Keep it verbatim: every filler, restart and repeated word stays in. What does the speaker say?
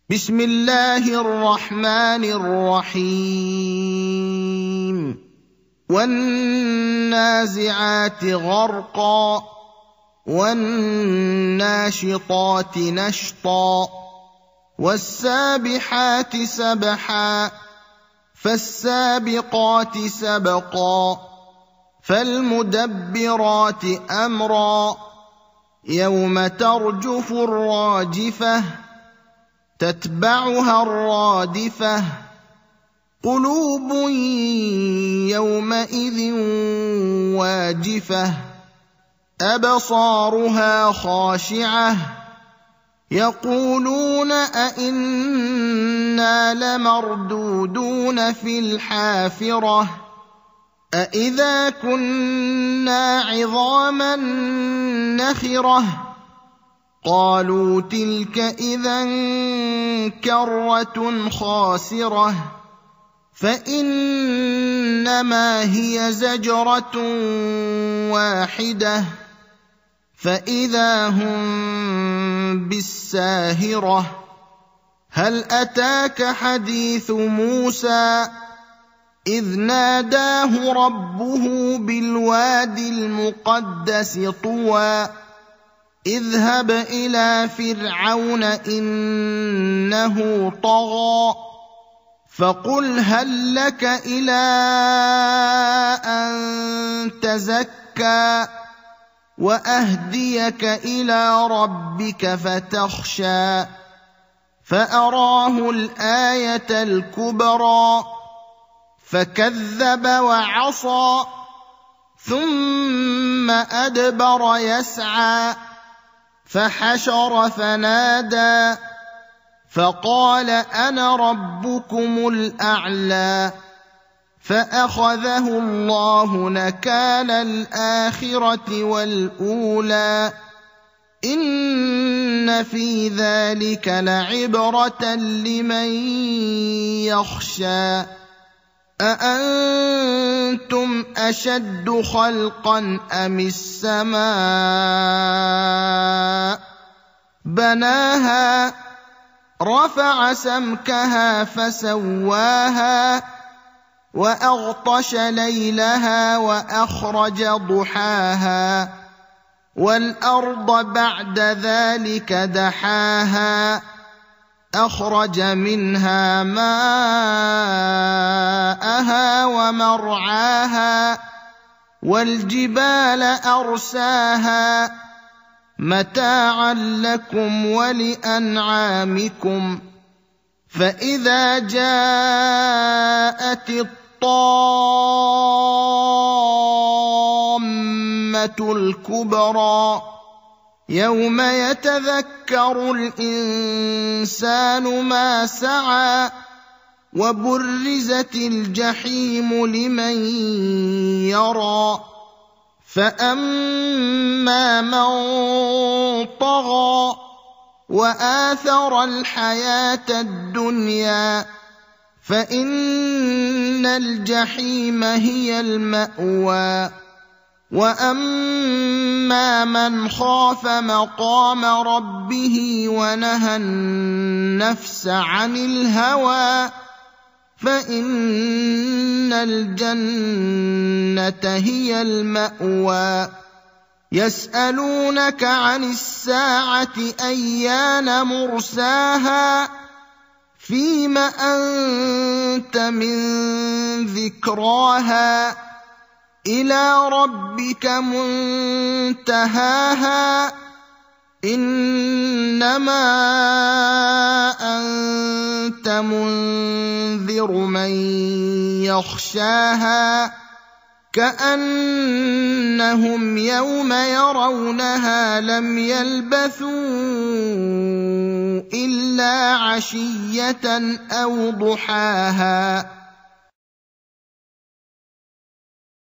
بسم الله الرحمن الرحيم والنازعات غرقا والناشطات نشطا والسابحات سبحا فالسابقات سبقا فالمدبرات أمرا يوم ترجف الراجفة تتبعها الرادفة قلوب يومئذ واجفة أبصارها خاشعة يقولون أئنا لمردودون في الحافرة أئذا كنا عظاما نخرة قالوا تلك إذا كرة خاسرة فإنما هي زجرة واحدة فإذا هم بالساهرة هل أتاك حديث موسى إذ ناداه ربه بالوادي المقدس طوى اذهب إلى فرعون إنه طغى فقل هل لك إلى أن تزكى وأهديك إلى ربك فتخشى فأراه الآية الكبرى فكذب وعصى ثم أدبر يسعى فحشر فنادى فقال أنا ربكم الأعلى فأخذه الله نكال الآخرة والأولى إن في ذلك لعبرة لمن يخشى أأنتم أشد خلقا أم السماء بناها رفع سمكها فسواها وأغطش ليلها وأخرج ضحاها والأرض بعد ذلك دحاها أخرج منها ماءها ومرعاها والجبال أرساها متاعا لكم ولأنعامكم فإذا جاءت الطامة الكبرى يوم يتذكر الإنسان ما سعى وبرزت الجحيم لمن يرى فأما من طغى وآثر الحياة الدنيا فإن الجحيم هي المأوى وأما من خاف مقام ربه ونهى النفس عن الهوى فإن الجنة هي المأوى يسألونك عن الساعة أيان مرساها فيم أنت من ذكراها إلى ربك منتهاها إنما أنت منذر من يخشاها كأنهم يوم يرونها لم يلبثوا إلا عشية أو ضحاها